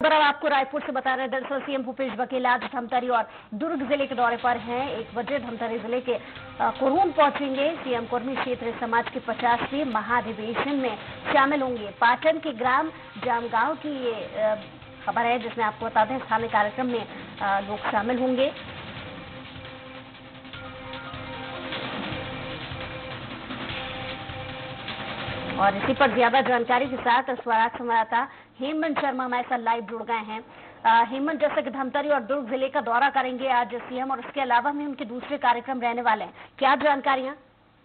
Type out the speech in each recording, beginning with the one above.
खबर अब आपको रायपुर से बता रहे हैं। दरअसल सीएम भूपेश बघेल आज धमतरी और दुर्ग जिले के दौरे पर हैं। 1 बजे धमतरी जिले के कुरून पहुंचेंगे। सीएम कुर्मी क्षेत्रीय समाज के 50वें महाधिवेशन में शामिल होंगे। पाटन के ग्राम जामगांव की ये खबर है, जिसमें आपको बता दें स्थानीय कार्यक्रम में लोग शामिल होंगे। और इसी पर ज्यादा जानकारी के साथ स्वराज संवाददाता हेमंत शर्मा हमारे साथ लाइव जुड़ गए हैं। हेमंत, जैसे कि धमतरी और दुर्ग जिले का दौरा करेंगे आज सीएम, और इसके अलावा भी उनके दूसरे कार्यक्रम रहने वाले हैं, क्या जानकारियां?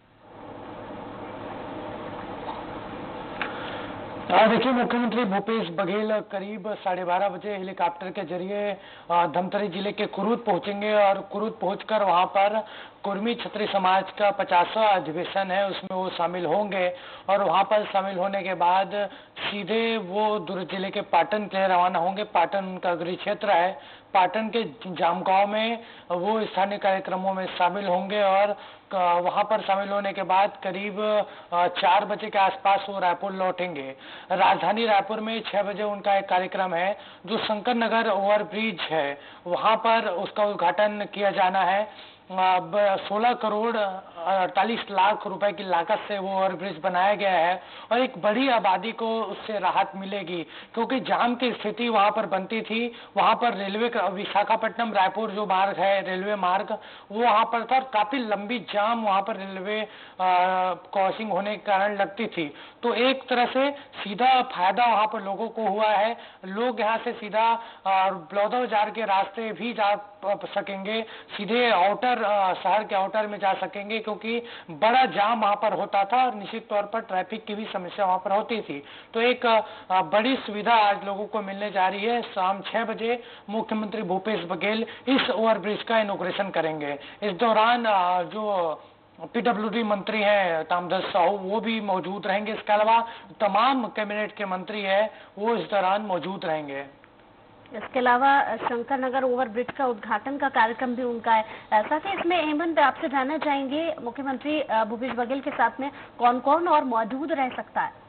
देखिए, मुख्यमंत्री भूपेश बघेल करीब 12:30 बजे हेलीकॉप्टर के जरिए धमतरी जिले के कुरूद पहुंचेंगे और कुरूद पहुंचकर वहां पर कुर्मी क्षत्रिय समाज का 50वां अधिवेशन है, उसमें वो शामिल होंगे। और वहां पर शामिल होने के बाद सीधे वो दुर्ग जिले के पाटन के लिए रवाना होंगे। पाटन उनका गृह क्षेत्र है। पाटन के जामगांव में वो स्थानीय कार्यक्रमों में शामिल होंगे और वहां पर शामिल होने के बाद करीब 4 बजे के आसपास वो रायपुर लौटेंगे। राजधानी रायपुर में 6 बजे उनका एक कार्यक्रम है, जो शंकर नगर ओवरब्रिज है, वहां पर उसका उद्घाटन किया जाना है। 16 करोड़ 48 लाख रुपए की लागत से वो ओवरब्रिज बनाया गया है और एक बड़ी आबादी को उससे राहत मिलेगी, क्योंकि जाम की स्थिति वहां पर बनती थी। वहां पर रेलवे का विशाखापट्टनम रायपुर जो मार्ग है, रेलवे मार्ग, वो वहां पर था। काफी लंबी जाम वहां पर रेलवे क्रॉसिंग होने के कारण लगती थी। तो एक तरह से सीधा फायदा वहां पर लोगों को हुआ है। लोग यहाँ से सीधा बलौदा बाजार के रास्ते भी जा सकेंगे, सीधे आउटर शहर के आउटर में जा सकेंगे, क्योंकि बड़ा जाम वहां पर होता था और निश्चित तौर पर ट्रैफिक की भी समस्या वहां पर होती थी। तो एक बड़ी सुविधा आज लोगों को मिलने जा रही है। शाम 6 बजे मुख्यमंत्री भूपेश बघेल इस ओवरब्रिज का इनॉग्रेशन करेंगे। इस दौरान जो पीडब्ल्यूडी मंत्री हैं तामध्वज साहू, वो भी मौजूद रहेंगे। इसके अलावा तमाम कैबिनेट के मंत्री हैं, वो इस दौरान मौजूद रहेंगे। इसके अलावा शंकर नगर ओवरब्रिज का उद्घाटन का कार्यक्रम भी उनका है। साथ ही इसमें हेमंत, आपसे जानना चाहेंगे मुख्यमंत्री भूपेश बघेल के साथ में कौन कौन और मौजूद रह सकता है?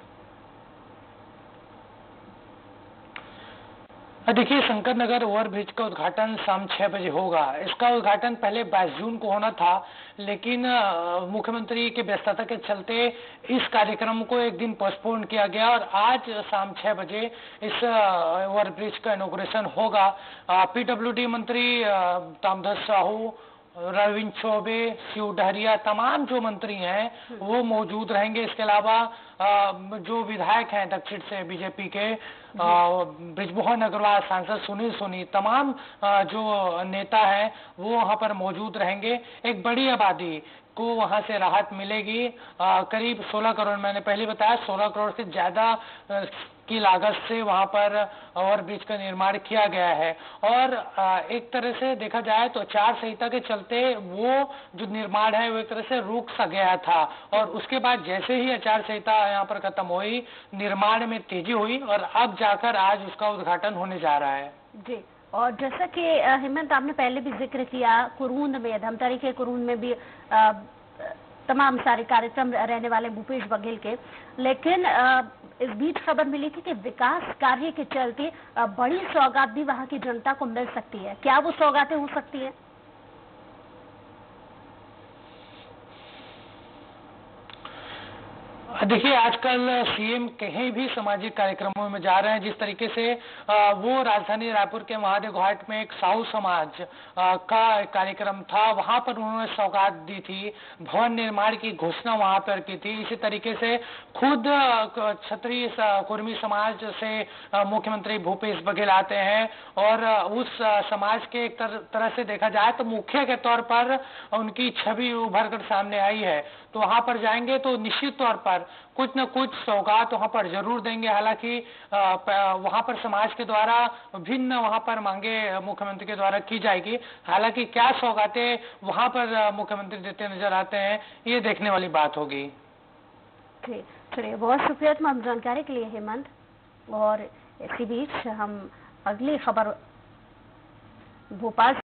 देखिए, शंकर नगर ओवरब्रिज का उद्घाटन शाम 6 बजे होगा। इसका उद्घाटन पहले 22 जून को होना था, लेकिन मुख्यमंत्री के व्यस्तता के चलते इस कार्यक्रम को एक दिन पोस्टपोन किया गया और आज शाम 6 बजे इस ओवरब्रिज का इनॉग्रेशन होगा। पीडब्ल्यूडी मंत्री तामध्वज साहू, रविंद्र चौबे, शिव डहरिया, तमाम जो मंत्री हैं वो मौजूद रहेंगे। इसके अलावा जो विधायक हैं दक्षिण से बीजेपी के, बृजमोहन अग्रवाल, सांसद सुनील सोनी, तमाम जो नेता हैं वो वहां पर मौजूद रहेंगे। एक बड़ी आबादी को वहां से राहत मिलेगी। करीब 16 करोड़, मैंने पहले बताया, 16 करोड़ से ज्यादा की लागत से वहां पर ओवरब्रिज का निर्माण किया गया है। और एक तरह से देखा जाए तो आचार संहिता के चलते वो जो निर्माण है वो एक तरह से रुक सा गया था, और उसके बाद जैसे ही आचार संहिता यहाँ पर खत्म हुई, निर्माण में तेजी हुई और अब जाकर आज उसका उद्घाटन होने जा रहा है। जी, और जैसा कि हेमंत आपने पहले भी जिक्र किया, कुरून में, धमतरी के कुरून में भी तमाम सारे कार्यक्रम रहने वाले भूपेश बघेल के, लेकिन इस बीच खबर मिली थी कि विकास कार्य के चलते बड़ी सौगात भी वहां की जनता को मिल सकती है। क्या वो सौगातें हो सकती हैं? देखिए, आजकल सीएम कहीं भी सामाजिक कार्यक्रमों में जा रहे हैं। जिस तरीके से वो राजधानी रायपुर के महादेव घाट में एक साहू समाज का कार्यक्रम था, वहां पर उन्होंने सौगात दी थी, भवन निर्माण की घोषणा वहां पर की थी। इसी तरीके से खुद क्षत्रिय कुर्मी समाज से मुख्यमंत्री भूपेश बघेल आते हैं और उस समाज के एक तरह से देखा जाए तो मुखिया के तौर पर उनकी छवि उभर कर सामने आई है। तो वहां पर जाएंगे तो निश्चित तौर पर कुछ न कुछ सौगात वहां पर जरूर देंगे। हालांकि वहां पर समाज के द्वारा भिन्न वहां पर मांगे मुख्यमंत्री के द्वारा की जाएगी। हालांकि क्या सौगातें वहां पर मुख्यमंत्री देते नजर आते हैं, ये देखने वाली बात होगी। चलिए, बहुत शुक्रिया तमाम जानकारी के लिए हेमंत। और इसी बीच हम अगली खबर भोपाल